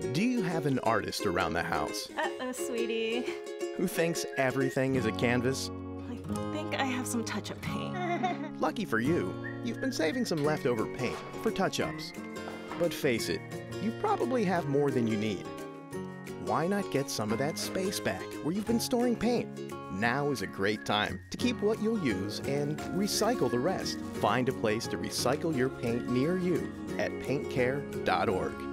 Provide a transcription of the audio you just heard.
Do you have an artist around the house Uh-oh, sweetie. who thinks everything is a canvas? I think I have some touch-up paint. Lucky for you, you've been saving some leftover paint for touch-ups. But face it, you probably have more than you need. Why not get some of that space back where you've been storing paint? Now is a great time to keep what you'll use and recycle the rest. Find a place to recycle your paint near you at paintcare.org.